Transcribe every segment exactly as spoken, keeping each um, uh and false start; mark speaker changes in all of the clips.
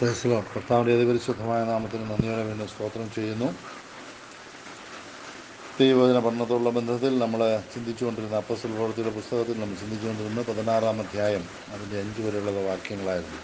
Speaker 1: Praise Lord. കർത്താവിൻ്റെ അതിപരിശുദ്ധമായ നാമത്തിന് നന്ദിയോടെ വീണ്ടും സ്തോത്രം ചെയ്യുന്നു. ദൈവവചന പഠനത്തോടുള്ള ബന്ധത്തിൽ നമ്മൾ ചിന്തിച്ചുകൊണ്ടിരുന്ന അപ്പോസ്തല പ്രവൃത്തിയുടെ പുസ്തകത്തിൽ നമ്മൾ ചിന്തിച്ചുകൊണ്ടിരുന്ന പതിനാറാം അധ്യായം അതിൻ്റെ അഞ്ച് വരെയുള്ള വാക്യങ്ങളായിരുന്നു.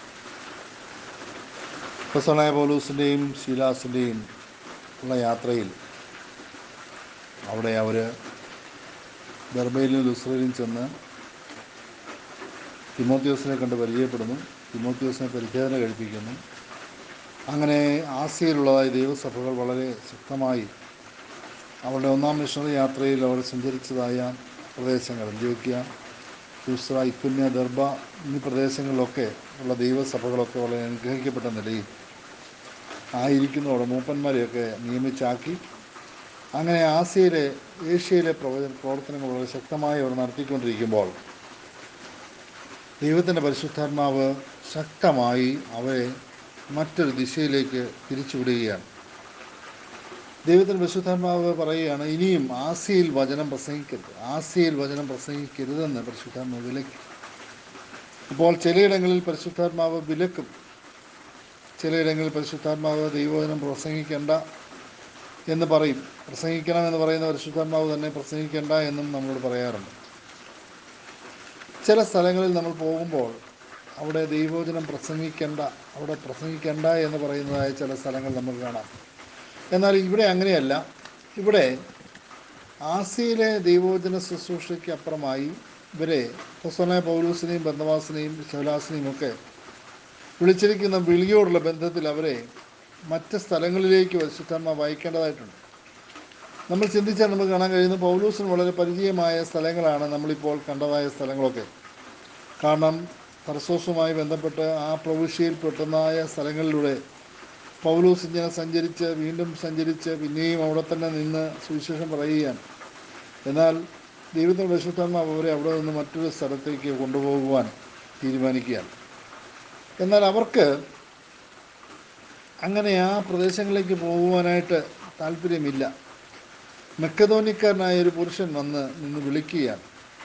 Speaker 1: അപ്പോസ്തലനായ പൗലോസിൻ്റെയും ശീലാസിൻ്റെയും ഉള്ള യാത്രയിൽ അവിടെ അവർ ദർബയിലും ലുസ്ത്രയിലും ചെന്ന് തിമോത്തിയോസിനെ കണ്ട് പരിചയപ്പെടുന്നു. തിമോത്തിയോസിനെ പരിച്ഛേദന കഴിപ്പിക്കുന്നു. അങ്ങനെ ആസിയയിലുള്ളതായ ദൈവസഭകൾ വളരെ ശക്തമായി അവരുടെ ഒന്നാം മിഷണറി യാത്രയിൽ അവർ സഞ്ചരിച്ചതായ പ്രദേശങ്ങൾ അന്ത്യോക്യ, ലൂസ്ത്ര, ഇക്കുന്യ, ദർബ എന്നീ പ്രദേശങ്ങളിലൊക്കെ ഉള്ള ദൈവസഭകളൊക്കെ വളരെ അനുഗ്രഹിക്കപ്പെട്ട നിലയിൽ ആയിരിക്കുന്നു. അവിടെ മൂപ്പന്മാരെയൊക്കെ നിയമിച്ചാക്കി അങ്ങനെ ആസിയയിലെ ഏഷ്യയിലെ പ്രവചന പ്രവർത്തനങ്ങൾ വളരെ ശക്തമായി അവർ നടത്തിക്കൊണ്ടിരിക്കുമ്പോൾ ദൈവത്തിൻ്റെ പരിശുദ്ധാത്മാവ് ശക്തമായി അവരെ മറ്റൊരു ദിശയിലേക്ക് തിരിച്ചുവിടുകയാണ്. ദൈവത്തിൻ്റെ പരിശുദ്ധാത്മാവ് പറയുകയാണ്, ഇനിയും ആസിയയിൽ വചനം പ്രസംഗിക്കരുത്, ആസിയയിൽ വചനം പ്രസംഗിക്കരുതെന്ന് പരിശുദ്ധാത്മാവ് വിലക്കി. അപ്പോൾ ചിലയിടങ്ങളിൽ പരിശുദ്ധാത്മാവ് വിലക്കും, ചിലയിടങ്ങളിൽ പരിശുദ്ധാത്മാവ് ദൈവവചനം പ്രസംഗിക്കേണ്ട എന്ന് പറയും. പ്രസംഗിക്കണമെന്ന് പറയുന്ന പരിശുദ്ധാത്മാവ് തന്നെ പ്രസംഗിക്കേണ്ട എന്നും നമ്മളോട് പറയാറുണ്ട്. ചില സ്ഥലങ്ങളിൽ നമ്മൾ പോകുമ്പോൾ അവിടെ ദൈവവചനം പ്രസംഗിക്കേണ്ട, അവിടെ പ്രസംഗിക്കേണ്ട എന്ന് പറയുന്നതായ ചില സ്ഥലങ്ങൾ നമുക്ക് കാണാം. എന്നാൽ ഇവിടെ അങ്ങനെയല്ല. ഇവിടെ ആസിയയിലെ ദൈവവചന ശുശ്രൂഷയ്ക്ക് അപ്പുറമായി ഇവരെ അപ്പോസ്തലനായ പൗലോസിനെയും ബർന്നബാസിനെയും ശൗലാസിനെയും ഒക്കെ വിളിച്ചിരിക്കുന്ന വിളിയോടുള്ള ബന്ധത്തിൽ അവരെ മറ്റ് സ്ഥലങ്ങളിലേക്ക് പരിശുദ്ധാത്മാവ് അയക്കേണ്ടതായിട്ടുണ്ട്. നമ്മൾ ചിന്തിച്ചാൽ നമുക്ക് കാണാൻ കഴിയുന്ന പൗലോസിന് വളരെ പരിചയമായ സ്ഥലങ്ങളാണ് നമ്മളിപ്പോൾ കണ്ടതായ സ്ഥലങ്ങളൊക്കെ. കാരണം തർസോസുമായി ബന്ധപ്പെട്ട് ആ പ്രവിശ്യയിൽ പെട്ടുന്നതായ സ്ഥലങ്ങളിലൂടെ പൗലോസ് ഇങ്ങനെ സഞ്ചരിച്ച് വീണ്ടും സഞ്ചരിച്ച് പിന്നെയും അവിടെ തന്നെ നിന്ന് സുവിശേഷം പറയുകയാണ്. എന്നാൽ ദൈവത്തിൻ്റെ പരിശുദ്ധാത്മാവ് അവരെ അവിടെ നിന്ന് മറ്റൊരു സ്ഥലത്തേക്ക് കൊണ്ടുപോകുവാൻ തീരുമാനിക്കുകയാണ്. എന്നാൽ അവർക്ക് അങ്ങനെ ആ പ്രദേശങ്ങളിലേക്ക് പോകുവാനായിട്ട് താല്പര്യമില്ല. മക്കെദോന്യക്കാരനായ ഒരു പുരുഷൻ വന്ന് നിന്ന് വിളിക്കുകയാണ്.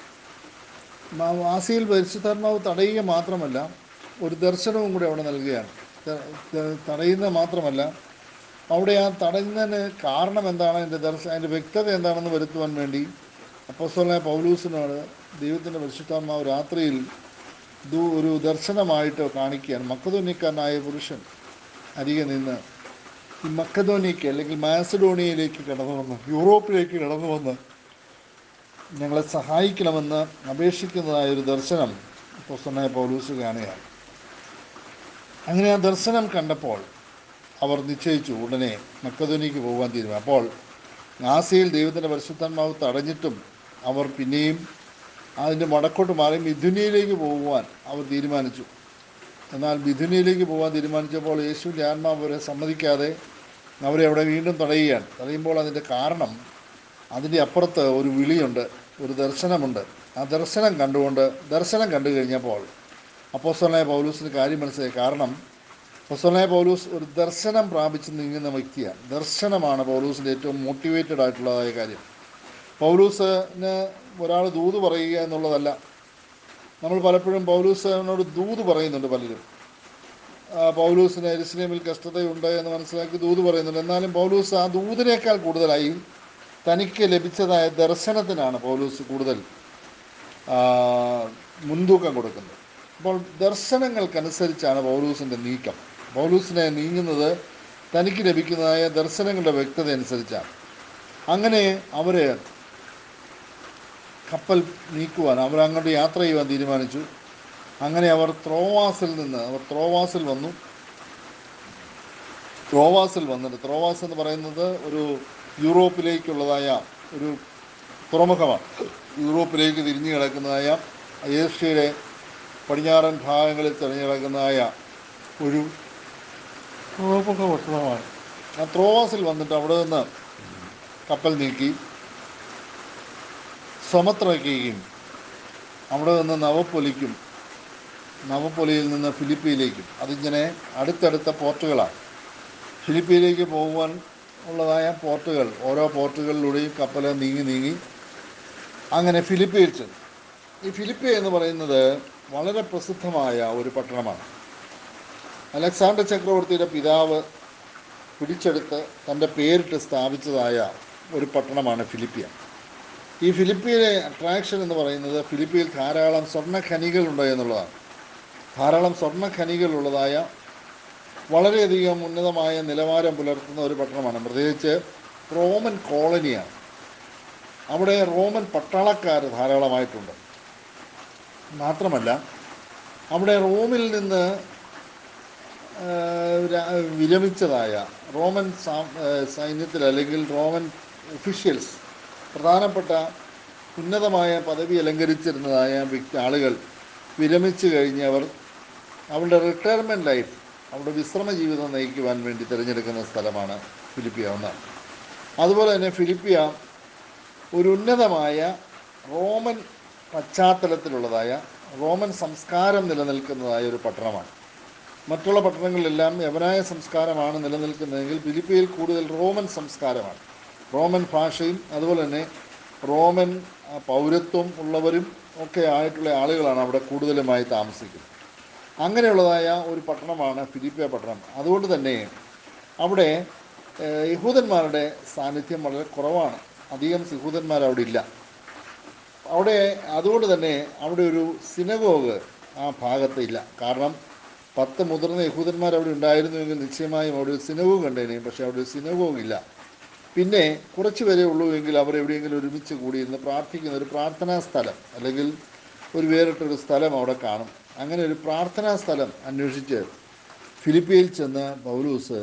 Speaker 1: ആസിയയിൽ പരിശുദ്ധാത്മാവ് തടയുക മാത്രമല്ല, ഒരു ദർശനവും കൂടി അവിടെ നൽകുകയാണ്. തടയുന്നത് മാത്രമല്ല, അവിടെ ആ തടയുന്നതിന് കാരണം എന്താണ്, അതിൻ്റെ ദർശ അതിൻ്റെ വ്യക്തത എന്താണെന്ന് വരുത്തുവാൻ വേണ്ടി അപ്പോസ്തലനായ പൗലോസിനോട് ദൈവത്തിൻ്റെ പരിശുദ്ധാത്മാവ് രാത്രിയിൽ ഒരു ദർശനമായിട്ട് കാണിക്കുകയാണ്. മക്കെദോന്യക്കാരനായ പുരുഷൻ അരികെ നിന്ന് ഈ മക്കെദോന്യയ്ക്ക് അല്ലെങ്കിൽ മാസഡോണിയയിലേക്ക് കടന്നു വന്ന് യൂറോപ്പിലേക്ക് കടന്നു വന്ന് ഞങ്ങളെ സഹായിക്കണമെന്ന് അപേക്ഷിക്കുന്നതായൊരു ദർശനം അപ്പോസ്തലനായ പൗലോസ് കാണുകയാണ്. അങ്ങനെ ആ ദർശനം കണ്ടപ്പോൾ അവർ നിശ്ചയിച്ചു ഉടനെ മക്കെദോന്യയ്ക്ക് പോകാൻ തീരുമാനം. അപ്പോൾ ആസിയയിൽ ദൈവത്തിൻ്റെ പരിശുദ്ധാത്മാവ് തടഞ്ഞിട്ടും അവർ പിന്നെയും അതിൻ്റെ വടക്കോട്ട് മാറി മിഥുനയിലേക്ക് പോകുവാൻ അവർ തീരുമാനിച്ചു. എന്നാൽ മിഥുനയിലേക്ക് പോകാൻ തീരുമാനിച്ചപ്പോൾ യേശുവിൻ്റെ ആത്മാവ് അവരെ സമ്മതിക്കാതെ അവരെ അവിടെ വീണ്ടും തടയുകയാണ്. തടയുമ്പോൾ അതിൻ്റെ കാരണം, അതിൻ്റെ അപ്പുറത്ത് ഒരു വിളിയുണ്ട്, ഒരു ദർശനമുണ്ട്. ആ ദർശനം കണ്ടുകൊണ്ട് ദർശനം കണ്ടു കഴിഞ്ഞപ്പോൾ അപ്പോസ്തലനായ പൗലോസിന് കാര്യം മനസ്സിലായി. കാരണം അപ്പോസ്തലനായ പൗലോസ് ഒരു ദർശനം പ്രാപിച്ച് നീങ്ങുന്ന വ്യക്തിയാണ്. ദർശനമാണ് പൗലോസിൻ്റെ ഏറ്റവും മോട്ടിവേറ്റഡ് ആയിട്ടുള്ളതായ കാര്യം. പൗലോസിന് ഒരാൾ ദൂത് പറയുക എന്നുള്ളതല്ല. നമ്മൾ പലപ്പോഴും പൗലോസിനോട് ദൂത് പറയുന്നുണ്ട്. പലരും പൗലോസിന് യെരുശലേമിൽ കഷ്ടതയുണ്ട് എന്ന് മനസ്സിലാക്കി ദൂത് പറയുന്നുണ്ട്. എന്നാലും പൗലോസ് ആ ദൂതിനേക്കാൾ കൂടുതലായി തനിക്ക് ലഭിച്ചതായ ദർശനത്തിനാണ് പൗലോസ് കൂടുതൽ മുൻതൂക്കം കൊടുക്കുന്നത്. അപ്പോൾ ദർശനങ്ങൾക്കനുസരിച്ചാണ് പൗലോസിൻ്റെ നീക്കം. പൗലോസിനെ നീങ്ങുന്നത് തനിക്ക് ലഭിക്കുന്നതായ ദർശനങ്ങളുടെ വ്യക്തത അനുസരിച്ചാണ്. അങ്ങനെ അവർ കപ്പൽ നീക്കുവാൻ, അവർ അങ്ങോട്ട് യാത്ര ചെയ്യുവാൻ തീരുമാനിച്ചു. അങ്ങനെ അവർ ത്രോവാസിൽ നിന്ന് അവർ ത്രോവാസിൽ വന്നു. ത്രോവാസിൽ വന്നിട്ട്, ത്രോവാസ് എന്ന് പറയുന്നത് ഒരു യൂറോപ്പിലേക്കുള്ളതായ ഒരു തുറമുഖമാണ്. യൂറോപ്പിലേക്ക് തിരിഞ്ഞു കിടക്കുന്നതായ ഏഷ്യയുടെ പടിഞ്ഞാറൻ ഭാഗങ്ങളിൽ തിരിഞ്ഞു കിടക്കുന്നതായ ഒരു തുറമുഖ പട്ടണമാണ്. ആ ത്രോവാസിൽ വന്നിട്ട് അവിടെ നിന്ന് കപ്പൽ നീക്കി സമത്രയ്ക്കുകയും അവിടെ നിന്ന് നവപ്പൊലിക്കും, നവപ്പൊലിയിൽ നിന്ന് ഫിലിപ്പിയിലേക്കും, അതിങ്ങനെ അടുത്തടുത്ത പോർട്ടുകളാണ്. ഫിലിപ്പിയിലേക്ക് പോകുവാൻ ഉള്ളതായ പോർട്ടുകൾ, ഓരോ പോർട്ടുകളിലൂടെയും കപ്പൽ നീങ്ങി നീങ്ങി അങ്ങനെ ഫിലിപ്പിയിൽ ചെന്നു. ഈ ഫിലിപ്പി എന്ന് പറയുന്നത് വളരെ പ്രസിദ്ധമായ ഒരു പട്ടണമാണ്. അലക്സാണ്ടർ ചക്രവർത്തിയുടെ പിതാവ് പിടിച്ചെടുത്ത് തൻ്റെ പേരിട്ട് സ്ഥാപിച്ചതായ ഒരു പട്ടണമാണ് ഫിലിപ്പിയ. ഈ ഫിലിപ്പിയിലെ അട്രാക്ഷൻ എന്ന് പറയുന്നത് ഫിലിപ്പിയിൽ ധാരാളം സ്വർണ്ണ ഖനികളുണ്ട് എന്നുള്ളതാണ്. ധാരാളം സ്വർണ്ണ ഖനികളുള്ളതായ വളരെയധികം ഉന്നതമായ നിലവാരം പുലർത്തുന്ന ഒരു പട്ടണമാണ്. പ്രത്യേകിച്ച് റോമൻ കോളനിയാണ്. അവിടെ റോമൻ പട്ടാളക്കാർ ധാരാളമായിട്ടുണ്ട്. മാത്രമല്ല അവിടെ റോമിൽ നിന്ന് വിരമിച്ചതായ റോമൻ സൈന്യത്തിൽ അല്ലെങ്കിൽ റോമൻ ഒഫീഷ്യൽസ്, പ്രധാനപ്പെട്ട ഉന്നതമായ പദവി അലങ്കരിച്ചിരുന്നതായ വ്യക്തി ആളുകൾ വിരമിച്ചു കഴിഞ്ഞവർ അവരുടെ റിട്ടയർമെൻറ്റ് ലൈഫ്, അവരുടെ വിശ്രമ ജീവിതം നയിക്കുവാൻ വേണ്ടി തിരഞ്ഞെടുക്കുന്ന സ്ഥലമാണ് ഫിലിപ്പിയ ഒന്നാണ്. അതുപോലെ തന്നെ ഫിലിപ്പിയ ഒരു ഉന്നതമായ റോമൻ പശ്ചാത്തലത്തിലുള്ളതായ റോമൻ സംസ്കാരം നിലനിൽക്കുന്നതായ ഒരു പട്ടണമാണ്. മറ്റുള്ള പട്ടണങ്ങളിലെല്ലാം യവനായ സംസ്കാരമാണ് നിലനിൽക്കുന്നതെങ്കിൽ ഫിലിപ്പിയയിൽ കൂടുതൽ റോമൻ സംസ്കാരമാണ്. റോമൻ ഭാഷയും അതുപോലെ തന്നെ റോമൻ പൗരത്വം ഉള്ളവരും ഒക്കെ ആയിട്ടുള്ള ആളുകളാണ് അവിടെ കൂടുതലുമായി താമസിക്കുന്നത്. അങ്ങനെയുള്ളതായ ഒരു പട്ടണമാണ് ഫിലിപ്പിയ പട്ടണം. അതുകൊണ്ട് തന്നെ അവിടെ യഹൂദന്മാരുടെ സാന്നിധ്യം വളരെ കുറവാണ്. അധികം യഹൂദന്മാർ അവിടെ ഇല്ല. അവിടെ അതുകൊണ്ട് തന്നെ അവിടെ ഒരു സിനഗോഗ് ആ ഭാഗത്ത് ഇല്ല. കാരണം പത്ത് മുതിർന്ന യഹൂദന്മാർ അവിടെ ഉണ്ടായിരുന്നുവെങ്കിൽ നിശ്ചയമായും അവിടെ ഒരു സിനഗോഗ് കണ്ടേനെയും. പക്ഷേ അവിടെ ഒരു സിനഗോഗ് ഇല്ല. പിന്നെ കുറച്ച് പേരേ ഉള്ളൂ എങ്കിൽ അവർ എവിടെയെങ്കിലും ഒരുമിച്ച് കൂടിയിരുന്ന് പ്രാർത്ഥിക്കുന്ന ഒരു പ്രാർത്ഥനാ സ്ഥലം അല്ലെങ്കിൽ ഒരു വേറിട്ടൊരു സ്ഥലം അവിടെ കാണും. അങ്ങനെ ഒരു പ്രാർത്ഥനാ സ്ഥലം അന്വേഷിച്ച് ഫിലിപ്പിയിൽ ചെന്ന് പൗലോസ്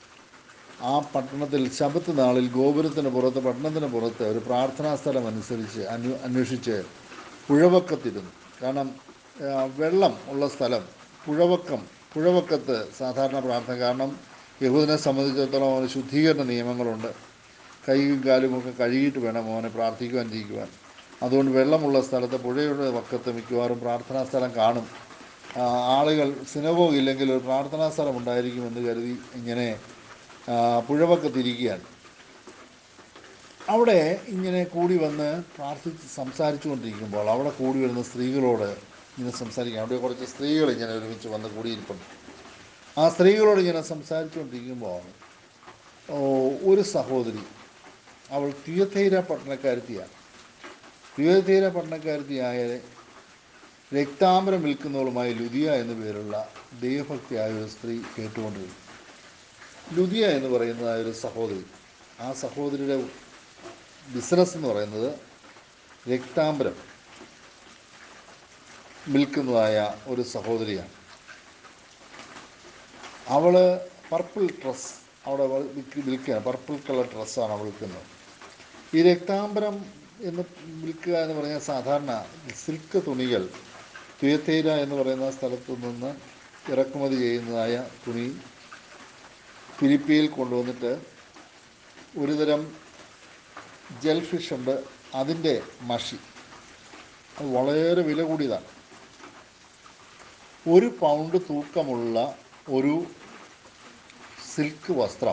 Speaker 1: ആ പട്ടണത്തിൽ ശബത്ത് നാളിൽ ഗോപുരത്തിന് പുറത്ത്, പട്ടണത്തിന് പുറത്ത് ഒരു പ്രാർത്ഥനാ സ്ഥലം അനുസരിച്ച് അന്വ അന്വേഷിച്ച് പുഴവക്കത്തിരുന്നു. കാരണം വെള്ളം ഉള്ള സ്ഥലം പുഴവക്കം പുഴവക്കത്ത് സാധാരണ പ്രാർത്ഥന. കാരണം യഹൂദനെ സംബന്ധിച്ചിടത്തോളം അവന് ശുദ്ധീകരണ നിയമങ്ങളുണ്ട്. കൈയും കാലുമൊക്കെ കഴുകിയിട്ട് വേണം അവനെ പ്രാർത്ഥിക്കുവാൻ ഇരിക്കുവാൻ. അതുകൊണ്ട് വെള്ളമുള്ള സ്ഥലത്ത് പുഴയുടെ വക്കത്ത് മിക്കവാറും പ്രാർത്ഥനാ സ്ഥലം കാണും. ആളുകൾ സിനഗോഗ് ഇല്ലെങ്കിൽ ഒരു പ്രാർത്ഥനാ സ്ഥലം ഉണ്ടായിരിക്കുമെന്ന് കരുതി ഇങ്ങനെ പുഴവക്കത്തിരിക്കുകയാണ്. അവിടെ ഇങ്ങനെ കൂടി വന്ന് പ്രാർത്ഥിച്ച് സംസാരിച്ചു കൊണ്ടിരിക്കുമ്പോൾ അവിടെ കൂടി വരുന്ന സ്ത്രീകളോട് ഇങ്ങനെ സംസാരിക്കുക. അവിടെ കുറച്ച് സ്ത്രീകൾ ഇങ്ങനെ ഒരുമിച്ച് വന്ന് കൂടിയിരിപ്പുണ്ട്. ആ സ്ത്രീകളോട് ഇങ്ങനെ സംസാരിച്ചു കൊണ്ടിരിക്കുമ്പോൾ ഒരു സഹോദരി, അവൾ തിയത്തൈര പട്ടണക്കാരത്തിയാണ്. തിയത്തൈര പട്ടണക്കാരത്തിയായ രക്താംബരം വിൽക്കുന്നവളുമായി ലുദിയ എന്നു പേരുള്ള ദൈവഭക്തിയായ ഒരു സ്ത്രീ കേട്ടുകൊണ്ടിരുന്നു. ലുദിയ എന്ന് പറയുന്നതായ ഒരു സഹോദരി, ആ സഹോദരിയുടെ ബിസിനസ് എന്ന് പറയുന്നത് രക്താംബരം വിൽക്കുന്നതായ ഒരു സഹോദരിയാണ്. അവൾ പർപ്പിൾ ഡ്രസ്സ് അവിടെ വിൽക്കുകയാണ്. പർപ്പിൾ കളർ ഡ്രസ്സാണ് അവൾ വിൽക്കുന്നത്. ഈ രക്താംബരം എന്ന് വിൽക്കുക എന്ന് പറഞ്ഞാൽ സാധാരണ സിൽക്ക് തുണികൾ തുയത്തൈര എന്ന് പറയുന്ന സ്ഥലത്തു നിന്ന് ഇറക്കുമതി ചെയ്യുന്നതായ തുണി ഫിലിപ്പിയിൽ കൊണ്ടുവന്നിട്ട് ഒരുതരം ജെൽ ഫിഷ് ഉണ്ട്, അതിൻ്റെ മഷി, അത് വളരെ വില കൂടിയതാണ്. ഒരു പൗണ്ട് തൂക്കമുള്ള ഒരു സിൽക്ക് വസ്ത്രം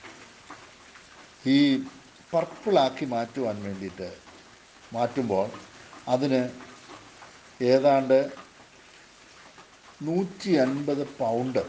Speaker 1: ഈ പർപ്പിളാക്കി മാറ്റുവാൻ വേണ്ടിയിട്ട് മാറ്റുമ്പോൾ അതിന് ഏതാണ്ട് നൂറ്റി അൻപത് പൗണ്ട്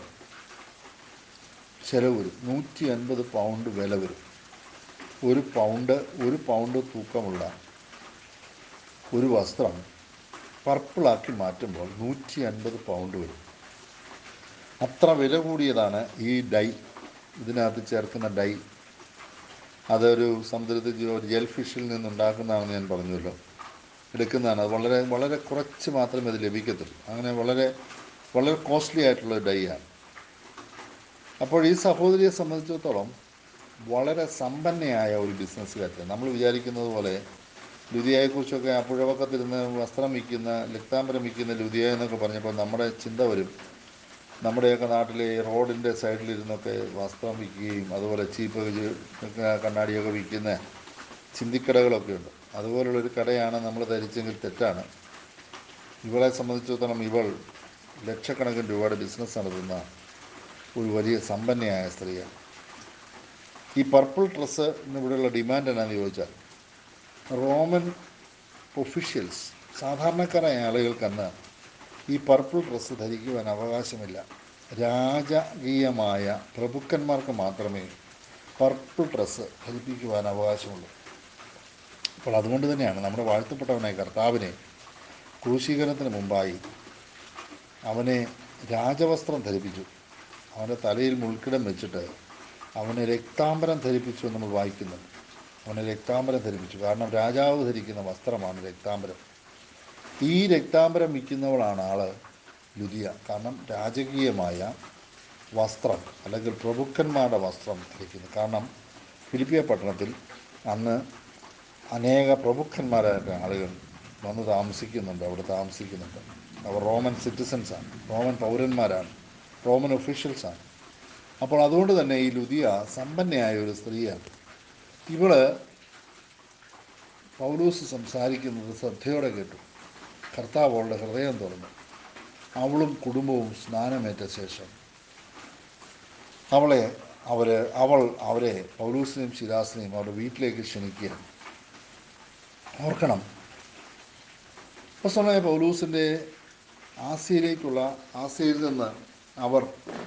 Speaker 1: ചിലവ് വരും. നൂറ്റി അൻപത് പൗണ്ട് വില വരും. ഒരു പൗണ്ട് ഒരു പൗണ്ട് തൂക്കമുള്ള ഒരു വസ്ത്രം പർപ്പിളാക്കി മാറ്റുമ്പോൾ നൂറ്റി അൻപത് പൗണ്ട് വരും. അത്ര വില കൂടിയതാണ് ഈ ഡൈ, ഇതിനകത്ത് ചേർക്കുന്ന ഡൈ. അതൊരു സമുദ്രത്തിൽ ഒരു ജെൽ ഫിഷിൽ നിന്നുണ്ടാക്കുന്നതാണെന്ന് ഞാൻ പറഞ്ഞല്ലോ, എടുക്കുന്നതാണ്. അത് വളരെ വളരെ കുറച്ച് മാത്രമേ അത് ലഭിക്കത്തുള്ളൂ. അങ്ങനെ വളരെ വളരെ കോസ്റ്റ്ലി ആയിട്ടുള്ള ഡൈ ആണ്. അപ്പോൾ ഈ സഹോദരിയെ സംബന്ധിച്ചിടത്തോളം വളരെ സമ്പന്നയായ ഒരു ബിസിനസ്സുകാരത്തി. നമ്മൾ വിചാരിക്കുന്നത് പോലെ ലുദിയയെക്കുറിച്ചൊക്കെ ആ പുഴവക്കത്തിരുന്ന് വസ്ത്രം വിൽക്കുന്ന, രക്താംബരം വിൽക്കുന്ന ലുദിയ എന്നൊക്കെ പറഞ്ഞപ്പോൾ നമ്മുടെ ചിന്ത വരും, നമ്മുടെയൊക്കെ നാട്ടിലെ റോഡിൻ്റെ സൈഡിലിരുന്നൊക്കെ വസ്ത്രം വിൽക്കുകയും അതുപോലെ ചീപ്പ് കണ്ണാടിയൊക്കെ വിൽക്കുന്ന ചിന്തിക്കടകളൊക്കെ ഉണ്ട്. അതുപോലുള്ളൊരു കടയാണ് നമ്മൾ ധരിച്ചെങ്കിൽ തെറ്റാണ്. ഇവളെ സംബന്ധിച്ചിടത്തോളം ഇവൾ ലക്ഷക്കണക്കിന് രൂപയുടെ ബിസിനസ് നടത്തുന്ന ഒരു വലിയ സമ്പന്നയായ സ്ത്രീയാണ്. ഈ പർപ്പിൾ ഡ്രസ്സ് ഇന്നിവിടെയുള്ള ഡിമാൻഡ് എന്നാന്ന് ചോദിച്ചാൽ, റോമൻ ഒഫീഷ്യൽസ്, സാധാരണക്കാരായ ആളുകൾക്കന്ന് ഈ പർപ്പിൾ ഡ്രസ്സ് ധരിക്കുവാൻ അവകാശമില്ല. രാജകീയമായ പ്രഭുക്കന്മാർക്ക് മാത്രമേ പർപ്പിൾ ഡ്രസ്സ് ധരിപ്പിക്കുവാൻ അവകാശമുള്ളൂ. അപ്പോൾ അതുകൊണ്ട് തന്നെയാണ് നമ്മുടെ വാഴ്ത്തപ്പെട്ടവനായ കർത്താവിനെ ക്രൂശീകരണത്തിന് മുമ്പായി അവനെ രാജവസ്ത്രം ധരിപ്പിച്ചു. അവൻ്റെ തലയിൽ മുൾക്കിടം വെച്ചിട്ട് അവനെ രക്താംബരം ധരിപ്പിച്ചു എന്ന് നമ്മൾ വായിക്കുന്നുണ്ട്. അവനെ രക്താംബരം ധരിപ്പിച്ചു. കാരണം രാജാവ് ധരിക്കുന്ന വസ്ത്രമാണ് രക്താംബരം. ഈ രക്താംബരം വിൽക്കുന്നവളാണ് ആള് ലുദിയ. കാരണം രാജകീയമായ വസ്ത്രം അല്ലെങ്കിൽ പ്രഭുക്കന്മാരുടെ വസ്ത്രം ധരിക്കുന്നു. കാരണം ഫിലിപ്പിയ പട്ടണത്തിൽ അന്ന് അനേക പ്രഭുക്കന്മാരായ ആളുകൾ വന്ന് താമസിക്കുന്നുണ്ട്, അവിടെ താമസിക്കുന്നുണ്ട്. അവർ റോമൻ സിറ്റിസൺസാണ്, റോമൻ പൗരന്മാരാണ്, റോമൻ ഒഫീഷ്യൽസാണ്. അപ്പോൾ അതുകൊണ്ട് തന്നെ ഈ ലുദിയ സമ്പന്നയായ ഒരു സ്ത്രീയാണ്. ഇവള് പൗലൂസ് സംസാരിക്കുന്നത് ശ്രദ്ധയോടെ കേട്ടു. കർത്താവ് അവളുടെ ഹൃദയം തുറന്നു. അവളും കുടുംബവും സ്നാനമേറ്റ ശേഷം അവളെ അവർ അവൾ അവരെ പൗലൂസിനെയും ശിലാസിനെയും അവരുടെ വീട്ടിലേക്ക് ക്ഷണിക്കുകയാണ്. ഓർക്കണം, അപ്പോസ്തലനായ പൗലൂസിൻ്റെ ആസിയയിലേക്കുള്ള ആസിയയിൽ നിന്ന് അവർ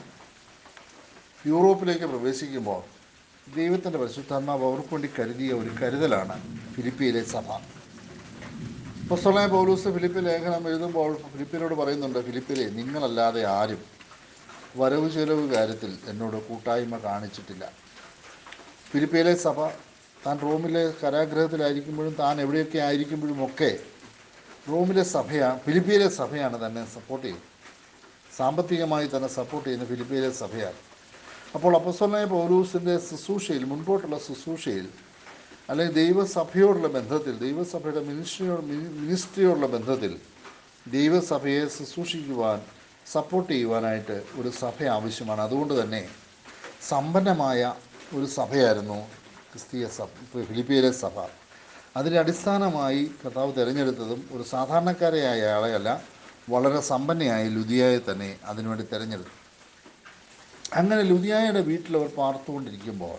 Speaker 1: യൂറോപ്പിലേക്ക് പ്രവേശിക്കുമ്പോൾ ദൈവത്തിൻ്റെ പരിശുദ്ധാത്മാവ് അവർക്ക് വേണ്ടി കരുതിയ ഒരു കരുതലാണ് ഫിലിപ്പിയിലെ സഭ. അപ്പോസ്തലനായ പൗലൂസ് ഫിലിപ്പി ലേഖനം എഴുതുമ്പോൾ ഫിലിപ്പിനോട് പറയുന്നുണ്ട്, ഫിലിപ്പിലെ നിങ്ങളല്ലാതെ ആരും വരവ് ചെലവ് കാര്യത്തിൽ എന്നോട് കൂട്ടായ്മ കാണിച്ചിട്ടില്ല. ഫിലിപ്പിയിലെ സഭ താൻ റോമിലെ കാരാഗൃഹത്തിലായിരിക്കുമ്പോഴും താൻ എവിടെയൊക്കെ ആയിരിക്കുമ്പോഴും ഒക്കെ റോമിലെ സഭയാണ്, ഫിലിപ്പിയിലെ സഭയാണ് തന്നെ സപ്പോർട്ട് ചെയ്യുന്നത്. സാമ്പത്തികമായി തന്നെ സപ്പോർട്ട് ചെയ്യുന്ന ഫിലിപ്പിയിലെ സഭയാണ്. അപ്പോൾ അപ്പോസ്തലനായ പൗലൂസിൻ്റെ ശുശ്രൂഷയിൽ, മുൻപോട്ടുള്ള ശുശ്രൂഷയിൽ അല്ലെങ്കിൽ ദൈവസഭയോടുള്ള ബന്ധത്തിൽ, ദൈവസഭയുടെ മിനിസ്ട്രിയോട് മിനിസ്ട്രിയോടുള്ള ബന്ധത്തിൽ ദൈവസഭയെ ശുശ്രൂഷിക്കുവാൻ, സപ്പോർട്ട് ചെയ്യുവാനായിട്ട് ഒരു സഭ ആവശ്യമാണ്. അതുകൊണ്ട് തന്നെ സമ്പന്നമായ ഒരു സഭയായിരുന്നു ക്രിസ്തീയ സഭ, ഫിലിപ്പിയിലെ സഭ. അതിൻ്റെ അടിസ്ഥാനമായി കർത്താവ് തിരഞ്ഞെടുത്തതും ഒരു സാധാരണക്കാരെയായ ആളെയല്ല, വളരെ സമ്പന്നയായ ലുദിയയെ തന്നെ അതിനുവേണ്ടി തിരഞ്ഞെടുത്തു. അങ്ങനെ ലുദിയായുടെ വീട്ടിലവർ പാർത്തുകൊണ്ടിരിക്കുമ്പോൾ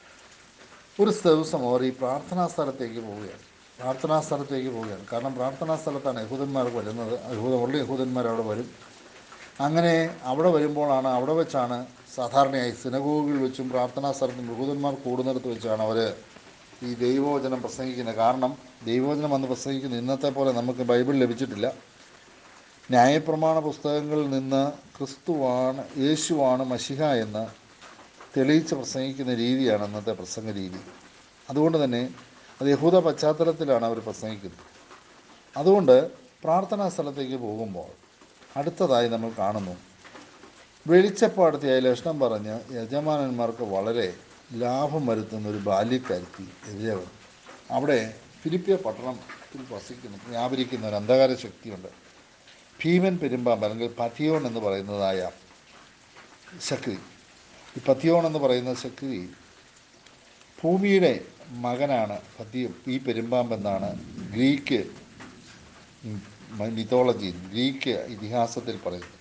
Speaker 1: ഒരു ദിവസം അവർ ഈ പ്രാർത്ഥനാ സ്ഥലത്തേക്ക് പോവുകയാണ്. പ്രാർത്ഥനാ സ്ഥലത്തേക്ക് പോവുകയാണ് കാരണം പ്രാർത്ഥനാ സ്ഥലത്താണ് യഹൂദന്മാർ വരുന്നത്. യഹൂദ ഉള്ള യഹൂദന്മാർ അവിടെ വരും. അങ്ങനെ അവിടെ വരുമ്പോഴാണ്, അവിടെ വെച്ചാണ് സാധാരണയായി സിനഗോഗുകളിൽ വെച്ചും പ്രാർത്ഥനാ സ്ഥലത്തും യഹൂദന്മാർ കൂടുന്നിടത്ത് വെച്ചാണ് അവർ ഈ ദൈവവചനം പ്രസംഗിക്കുന്നത്. കാരണം ദൈവവചനം അന്ന് പ്രസംഗിക്കുന്ന ഇന്നത്തെ പോലെ നമുക്ക് ബൈബിൾ ലഭിച്ചിട്ടില്ല. ന്യായപ്രമാണ പുസ്തകങ്ങളിൽ നിന്ന് ക്രിസ്തുവാണ്, യേശുവാണ് മശിഹ എന്ന് തെളിയിച്ച് പ്രസംഗിക്കുന്ന രീതിയാണ് അന്നത്തെ പ്രസംഗ രീതി. അതുകൊണ്ട് തന്നെ അത് യഹൂദ പശ്ചാത്തലത്തിലാണ് അവർ പ്രസംഗിക്കുന്നത്. അതുകൊണ്ട് പ്രാർത്ഥനാ സ്ഥലത്തേക്ക് പോകുമ്പോൾ അടുത്തതായി നമ്മൾ കാണുന്നു, വെളിച്ചപ്പാടത്തിയായ ലക്ഷണം പറഞ്ഞ് യജമാനന്മാർക്ക് വളരെ ലാഭം വരുത്തുന്ന ഒരു ബാല്യക്കാരത്തി എതിരെ വന്നു. അവിടെ ഫിലിപ്പിയ പട്ടണത്തിൽ വസിക്കുന്ന വ്യാപരിക്കുന്ന ഒരു അന്ധകാര ശക്തിയുണ്ട്. ഭീമൻ പെരുമ്പാമ്പ് അല്ലെങ്കിൽ പതിയോൺ എന്ന് പറയുന്നതായ ശക്തി. ഈ പതിയോൺ എന്ന് പറയുന്ന ശക്തി ഭൂമിയുടെ മകനാണ്. പതിയും ഈ പെരുമ്പാമ്പെന്നാണ് ഗ്രീക്ക് മിത്തോളജി, ഗ്രീക്ക് ഇതിഹാസത്തിൽ പറയുന്നത്.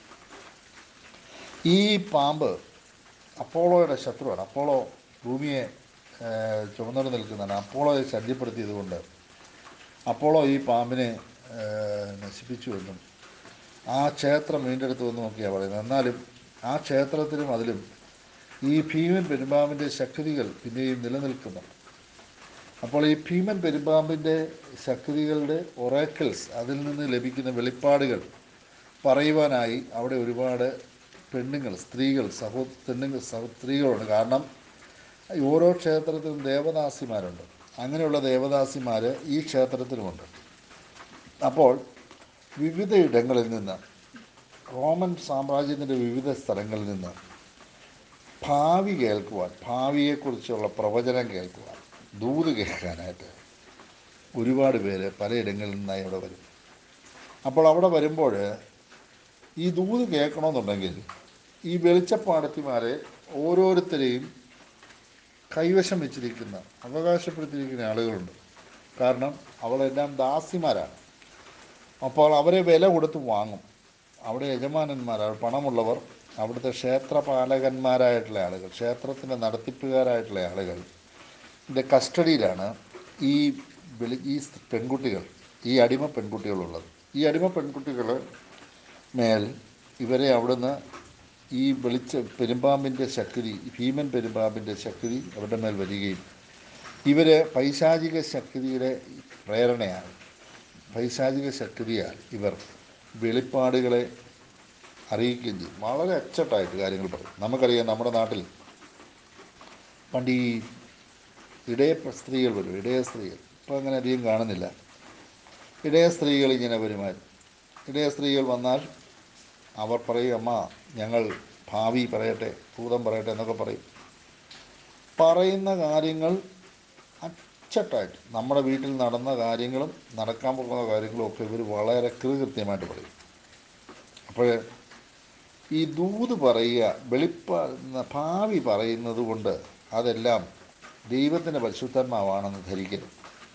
Speaker 1: ഈ പാമ്പ് അപ്പോളോയുടെ ശത്രുവാണ്. അപ്പോളോ ഭൂമിയെ ചുമന്നുകൊണ്ട് നിൽക്കുന്നതാണ്. അപ്പോളോയെ ശല്യപ്പെടുത്തിയത് കൊണ്ട് അപ്പോളോ ഈ പാമ്പിനെ നശിപ്പിച്ചുവെന്നും ആ ക്ഷേത്രം വീണ്ടെടുത്തുവെന്നും ഒക്കെയാണ് പറയുന്നത്. എന്നാലും ആ ക്ഷേത്രത്തിലും അതിലും ഈ ഭീമൻ പെരുമ്പാമ്പിൻ്റെ ശക്തികൾ പിന്നെയും നിലനിൽക്കുന്നുണ്ട്. അപ്പോൾ ഈ ഭീമൻ പെരുമ്പാമ്പിൻ്റെ ശക്തികളുടെ ഒറാക്കിൾസ്, അതിൽ നിന്ന് ലഭിക്കുന്ന വെളിപ്പാടുകൾ പറയുവാനായി അവിടെ ഒരുപാട് പെണ്ണുങ്ങൾ, സ്ത്രീകൾ, സഹോ പെണ്ണുങ്ങൾ സഹോ സ്ത്രീകളുണ്ട്. കാരണം ഓരോ ക്ഷേത്രത്തിലും ദേവദാസിമാരുണ്ട്. അങ്ങനെയുള്ള ദേവദാസിമാർ ഈ ക്ഷേത്രത്തിലുമുണ്ട്. അപ്പോൾ വിവിധ ഇടങ്ങളിൽ നിന്ന്, റോമൻ സാമ്രാജ്യത്തിൻ്റെ വിവിധ സ്ഥലങ്ങളിൽ നിന്ന് ഭാവി കേൾക്കുവാൻ, ഭാവിയെക്കുറിച്ചുള്ള പ്രവചനം കേൾക്കുവാൻ, ദൂത് കേൾക്കാനായിട്ട് ഒരുപാട് പേര് പലയിടങ്ങളിൽ നിന്നായി അവിടെ വരും. അപ്പോൾ അവിടെ വരുമ്പോൾ ഈ ദൂത് കേൾക്കണമെന്നുണ്ടെങ്കിൽ ഈ വെളിച്ചപ്പാടത്തിമാരെ ഓരോരുത്തരെയും കൈവശം വെച്ചിരിക്കുന്ന, അവകാശപ്പെടുത്തിയിരിക്കുന്ന ആളുകളുണ്ട്. കാരണം അവളെല്ലാം ദാസിമാരാണ്. അപ്പോൾ അവരെ വില കൊടുത്ത് വാങ്ങും. അവിടെ യജമാനന്മാരാണ്, പണമുള്ളവർ, അവിടുത്തെ ക്ഷേത്രപാലകന്മാരായിട്ടുള്ള ആളുകൾ, ക്ഷേത്രത്തിൻ്റെ നടത്തിപ്പുകാരായിട്ടുള്ള ആളുകൾ ഇതിൻ്റെ കസ്റ്റഡിയിലാണ് ഈ വെളി ഈ പെൺകുട്ടികൾ, ഈ അടിമ പെൺകുട്ടികളുള്ളത്. ഈ അടിമ പെൺകുട്ടികൾ മേൽ ഇവരെ അവിടുന്ന് ഈ വെളിച്ച പെരുമ്പാമ്പിൻ്റെ ശക്തി, ഭീമൻ പെരുമ്പാമ്പിൻ്റെ ശക്തി അവരുടെ മേൽ വരികയും ഇവർ പൈശാചിക ശക്തിയുടെ പ്രേരണയാണ്. പൈശാചിക ശക്തിയാൽ ഇവർ വെളിപ്പാടുകളെ അറിയിക്കുകയും ചെയ്യും. വളരെ അച്ചട്ടായിട്ട് കാര്യങ്ങൾ പറയും. നമുക്കറിയാം, നമ്മുടെ നാട്ടിൽ പണ്ട് ഈ ഇടയ സ്ത്രീകൾ വരും, ഇടയ സ്ത്രീകൾ ഇപ്പോൾ അങ്ങനെ അധികം കാണുന്നില്ല. ഇടയ സ്ത്രീകൾ ഇങ്ങനെ വരുമായിരുന്നു. ഇടയ സ്ത്രീകൾ വന്നാൽ അവർ പറയും, അമ്മ ഞങ്ങൾ ഭാവി പറയട്ടെ, ഭൂതം പറയട്ടെ എന്നൊക്കെ പറയും. പറയുന്ന കാര്യങ്ങൾ അച്ചട്ടായിട്ട് നമ്മുടെ വീട്ടിൽ നടന്ന കാര്യങ്ങളും നടക്കാൻ പോകുന്ന കാര്യങ്ങളും ഒക്കെ ഇവർ വളരെ കൃത്യമായിട്ട് പറയും. അപ്പോൾ ഈ ദൂത് പറയുക, വെളിപ്പാ ഭാവി പറയുന്നത് കൊണ്ട് അതെല്ലാം ദൈവത്തിൻ്റെ പരിശുദ്ധാത്മാവാണെന്ന് ധരിക്കരുത്.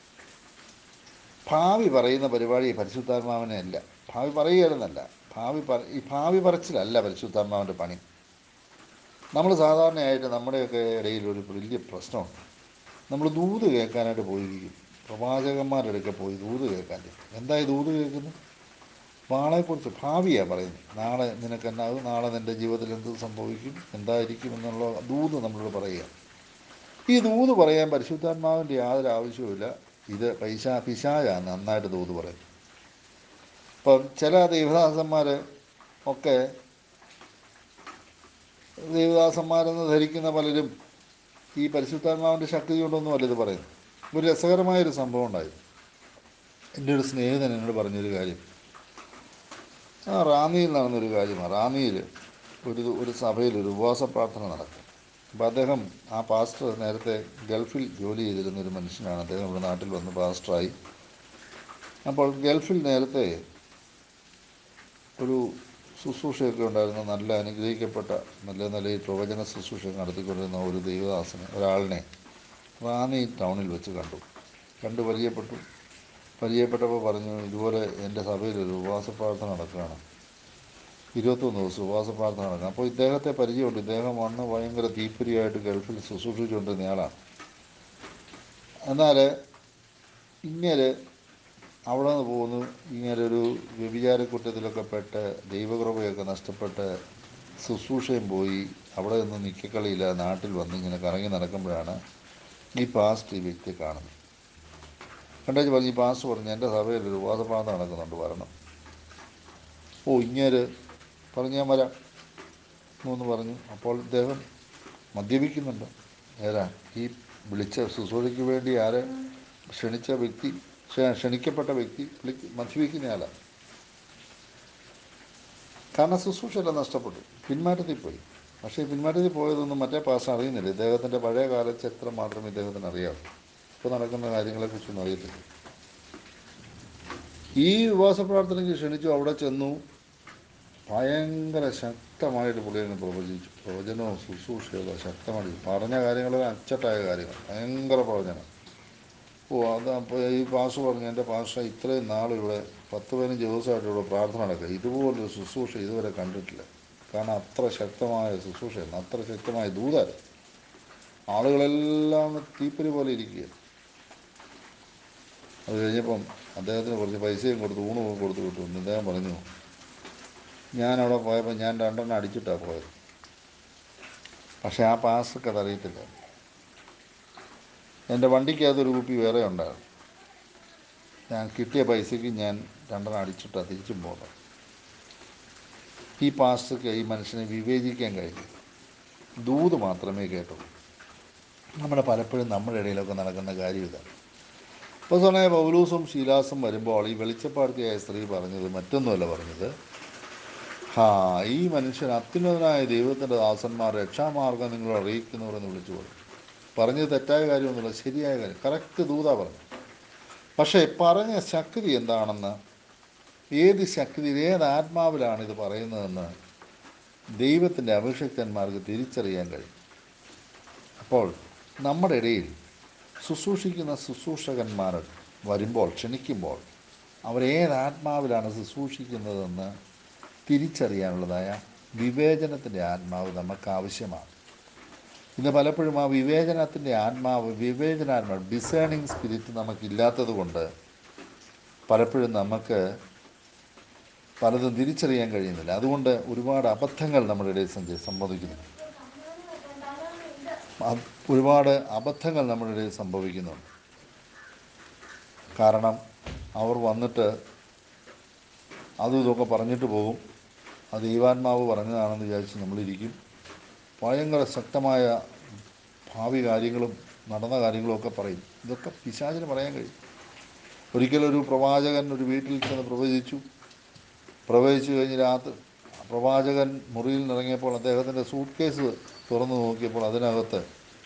Speaker 1: ഭാവി പറയുന്ന പരിപാടി പരിശുദ്ധാത്മാവിനെ അല്ല. ഭാവി പറയുകയെന്നല്ല, ഭാവി പറ ഈ ഭാവി പറച്ചിലല്ല പരിശുദ്ധാത്മാവിൻ്റെ പണി. നമ്മൾ സാധാരണയായിട്ട് നമ്മുടെയൊക്കെ ഇടയിൽ ഒരു വലിയ പ്രശ്നമുണ്ട്. നമ്മൾ ദൂത് കേൾക്കാനായിട്ട് പോയിരിക്കും. പ്രവാചകന്മാരെടുക്കെ പോയി ദൂത് കേൾക്കാൻ. എന്തായി ദൂത് കേൾക്കുന്നത്? നാളെക്കുറിച്ച് ഭാവിയാണ് പറയുന്നത്. നാളെ നിനക്ക് എന്നാകും, നാളെ നിൻ്റെ ജീവിതത്തിൽ എന്ത് സംഭവിക്കും, എന്തായിരിക്കും എന്നുള്ള ദൂത് നമ്മളോട് പറയുക. ഈ ദൂത് പറയാൻ പരിശുദ്ധാത്മാവിൻ്റെ യാതൊരു ആവശ്യവുമില്ല. ഇത് പൈശാ പിശാചാണ് നന്നായിട്ട് ദൂത് പറയും. ഇപ്പം ചില ദൈവദാസന്മാർ ഒക്കെ, ദൈവദാസന്മാരെന്ന് ധരിക്കുന്ന പലരും ഈ പരിശുദ്ധാത്മാവിൻ്റെ ശക്തി കൊണ്ടൊന്നും അല്ല ഇത് പറയുന്നത്. ഒരു രസകരമായൊരു സംഭവം ഉണ്ടായി. എൻ്റെ ഒരു സ്നേഹിതൻ എന്നോട് പറഞ്ഞൊരു കാര്യം, ആ റാന്നിയിൽ നടന്നൊരു കാര്യമാണ്. റാന്നിയിൽ ഒരു ഒരു സഭയിൽ ഒരു ഉപവാസ പ്രാർത്ഥന നടക്കും. അപ്പോൾ അദ്ദേഹം, ആ പാസ്റ്റർ നേരത്തെ ഗൾഫിൽ ജോലി ചെയ്തിരുന്നൊരു മനുഷ്യനാണ്. അദ്ദേഹം ഇവിടെ നാട്ടിൽ വന്ന് പാസ്റ്ററായി. അപ്പോൾ ഗൾഫിൽ നേരത്തെ ഒരു ശുശ്രൂഷയൊക്കെ ഉണ്ടായിരുന്ന, നല്ല അനുഗ്രഹിക്കപ്പെട്ട നല്ല നിലയിൽ പ്രവചന ശുശ്രൂഷ നടത്തിക്കൊണ്ടിരുന്ന ഒരു ദൈവദാസനെ, ഒരാളിനെ റാന്നി ടൗണിൽ വെച്ച് കണ്ടു. കണ്ട് പരിചയപ്പെട്ടു. പരിചയപ്പെട്ടപ്പോൾ പറഞ്ഞു, ഇതുപോലെ എൻ്റെ സഭയിലൊരു ഉപവാസ പ്രാർത്ഥന നടക്കുകയാണ്, ഇരുപത്തൊന്ന് ദിവസം ഉപവാസ പ്രാർത്ഥന നടക്കുക. അപ്പോൾ ഇദ്ദേഹത്തെ പരിചയമുണ്ട്. ഇദ്ദേഹം വന്ന് ഭയങ്കര തീപ്പൊരിയായിട്ട് ഗൾഫിൽ ശുശ്രൂഷിച്ചുകൊണ്ടിരുന്നയാളാണ്. എന്നാൽ ഇങ്ങനെ അവിടെ നിന്ന് പോകുന്നു. ഇങ്ങനെ ഒരു വ്യഭിചാരക്കുറ്റത്തിലൊക്കെ പെട്ട് ദൈവകൃപയൊക്കെ നഷ്ടപ്പെട്ട് ശുശ്രൂഷയും പോയി അവിടെ നിന്ന് നിൽക്കക്കളിയില്ല, നാട്ടിൽ വന്ന് ഇങ്ങനെ കറങ്ങി നടക്കുമ്പോഴാണ് ഈ പാസ്റ്റ് ഈ വ്യക്തിയെ കാണുന്നത്. കണ്ടേച്ച് പറഞ്ഞു, ഈ പാസ്റ്റ് പറഞ്ഞു, എൻ്റെ സഭയിൽ ഒരു ഉപവാസ പ്രാർത്ഥന നടക്കുന്നുണ്ട്, വരണം. ഓ, ഇങ്ങനെ പറഞ്ഞു, ഞാൻ വരാം എന്ന് പറഞ്ഞു. അപ്പോൾ ഇദ്ദേഹം മദ്യപിക്കുന്നുണ്ട്. ഏതാ ഈ വിളിച്ച ശുശ്രൂഷയ്ക്ക് വേണ്ടി ആരെ ക്ഷണിച്ച വ്യക്തി, ക്ഷണിക്കപ്പെട്ട വ്യക്തി വിളി മദ്യപിക്കുന്നയാളാണ്. കാരണം ശുശ്രൂഷയെല്ലാം നഷ്ടപ്പെട്ടു, പിന്മാറ്റത്തിൽ പോയി. പക്ഷേ പിന്മാറ്റത്തിൽ പോയതൊന്നും മറ്റേ പാസ് അറിയുന്നില്ല. ഇദ്ദേഹത്തിൻ്റെ പഴയ കാല ചരിത്രം മാത്രമേ ഇദ്ദേഹത്തിന് അറിയാവൂ. ഇപ്പോൾ നടക്കുന്ന കാര്യങ്ങളെക്കുറിച്ചൊന്നും അറിയത്തില്ല. ഈ ഉപവാസ പ്രാർത്ഥനയ്ക്ക് ക്ഷണിച്ചു. അവിടെ ചെന്നു. ഭയങ്കര ശക്തമായിട്ട് പുള്ളിയെ പ്രവചിച്ചു. പ്രവചനവും ശുശ്രൂഷയൊക്കെ ശക്തമായിട്ട് പറഞ്ഞ കാര്യങ്ങളെല്ലാം അച്ചട്ടായ കാര്യങ്ങൾ, ഭയങ്കര പ്രവചനം. ഓ, അത് അപ്പോൾ ഈ പാസ് പറഞ്ഞു, എൻ്റെ പാഷ ഇത്രയും നാളിവിടെ പത്ത് പതിനഞ്ച് ദിവസമായിട്ട് ഇവിടെ പ്രാർത്ഥന നടക്കുക, ഇതുപോലൊരു ശുശ്രൂഷ ഇതുവരെ കണ്ടിട്ടില്ല. കാരണം അത്ര ശക്തമായ ശുശ്രൂഷയായിരുന്നു, അത്ര ശക്തമായ ദൂതായിരുന്നു. ആളുകളെല്ലാം തീപ്പൊരി പോലെ ഇരിക്കുക. അത് കഴിഞ്ഞപ്പം അദ്ദേഹത്തിന് കുറച്ച് പൈസയും കൊടുത്ത് ഊണും കൊടുത്ത് വിട്ടു. അദ്ദേഹം പറഞ്ഞു, ഞാനവിടെ പോയപ്പോൾ ഞാൻ രണ്ടെണ്ണം അടിച്ചിട്ടാണ് പോയത്. പക്ഷേ ആ പാസ്റ്റർക്ക് അതറിയത്തില്ല. എൻ്റെ വണ്ടിക്കകത്തൊരു കുപ്പി വേറെ ഉണ്ടായിരുന്നു. ഞാൻ കിട്ടിയ പൈസയ്ക്ക് ഞാൻ രണ്ടെണ്ണം അടിച്ചിട്ടാണ് തിരിച്ചും പോകുന്നത്. ഈ പാസ്റ്റർക്ക് ഈ മനുഷ്യനെ വിവേചിക്കാൻ കഴിഞ്ഞു. ദൂത് മാത്രമേ കേട്ടുള്ളൂ. നമ്മുടെ പലപ്പോഴും നമ്മുടെ ഇടയിലൊക്കെ നടക്കുന്ന കാര്യം ഇതാണ്. ഇപ്പോൾ തന്നെ പൗലൂസും ശീലാസും വരുമ്പോൾ ഈ വെളിച്ചപ്പാടത്തിയായ സ്ത്രീ പറഞ്ഞത് മറ്റൊന്നുമല്ല പറഞ്ഞത്, ഹാ, ഈ മനുഷ്യൻ അത്യുന്നതനായ ദൈവത്തിൻ്റെ ദാസന്മാർ രക്ഷാമാർഗം നിങ്ങൾ അറിയിക്കുന്നവരെന്ന് വിളിച്ചു പറഞ്ഞു. പറഞ്ഞത് തെറ്റായ കാര്യമൊന്നുമില്ല, ശരിയായ കാര്യം, കറക്റ്റ് ദൂതാ പറഞ്ഞു. പക്ഷേ പറഞ്ഞ ശക്തി എന്താണെന്ന്, ഏത് ശക്തി, ഏത് ആത്മാവിലാണ് ഇത് പറയുന്നതെന്ന് ദൈവത്തിൻ്റെ അഭിഷിക്തന്മാർക്ക് തിരിച്ചറിയാൻ കഴിയും. അപ്പോൾ നമ്മുടെ ഇടയിൽ ശുശ്രൂഷിക്കുന്ന ശുശ്രൂഷകന്മാർ വരുമ്പോൾ, ക്ഷണിക്കുമ്പോൾ, അവരേത് ആത്മാവിലാണ് ശുശ്രൂഷിക്കുന്നതെന്ന് തിരിച്ചറിയാനുള്ളതായ വിവേചനത്തിൻ്റെ ആത്മാവ് നമുക്ക് ആവശ്യമാണ്. ഇന്ന് പലപ്പോഴും ആ വിവേചനത്തിൻ്റെ ആത്മാവ്, വിവേചനാത്മാവ്, ഡിസേണിങ് സ്പിരിറ്റ് നമുക്കില്ലാത്തത് കൊണ്ട് പലപ്പോഴും നമുക്ക് പലതും തിരിച്ചറിയാൻ കഴിയുന്നില്ല. അതുകൊണ്ട് ഒരുപാട് അബദ്ധങ്ങൾ നമ്മുടെ ഇടയിൽ സഞ്ചരി സംഭവിക്കുന്നു. അത് ഒരുപാട് അബദ്ധങ്ങൾ നമ്മുടെ ഇടയിൽ സംഭവിക്കുന്നുണ്ട്. കാരണം അവർ വന്നിട്ട് അതും ഇതൊക്കെ പറഞ്ഞിട്ട് പോകും. അത് ദൈവാത്മാവ് പറഞ്ഞതാണെന്ന് വിചാരിച്ച് നമ്മളിരിക്കും. ഭയങ്കര ശക്തമായ ഭാവി കാര്യങ്ങളും നടന്ന കാര്യങ്ങളുമൊക്കെ പറയും. ഇതൊക്കെ പിശാചിന് പറയാൻ കഴിയും. ഒരിക്കലൊരു പ്രവാചകൻ ഒരു വീട്ടിൽ ചെന്ന് പ്രവചിച്ചു. പ്രവചിച്ചു കഴിഞ്ഞ് രാത്രി പ്രവാചകൻ മുറിയിൽ നിന്നിറങ്ങിയപ്പോൾ അദ്ദേഹത്തിൻ്റെ സൂട്ട് കേസ് തുറന്നു നോക്കിയപ്പോൾ അതിനകത്ത്